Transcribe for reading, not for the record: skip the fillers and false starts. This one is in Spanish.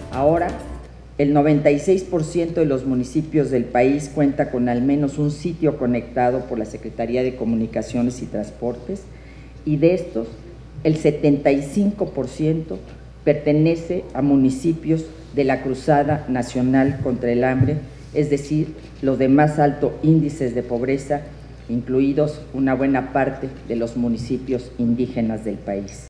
Ahora, el 96% de los municipios del país cuenta con al menos un sitio conectado por la Secretaría de Comunicaciones y Transportes, y de estos, el 75% pertenece a municipios de la Cruzada Nacional contra el Hambre, es decir, los de más alto índices de pobreza, incluidos una buena parte de los municipios indígenas del país.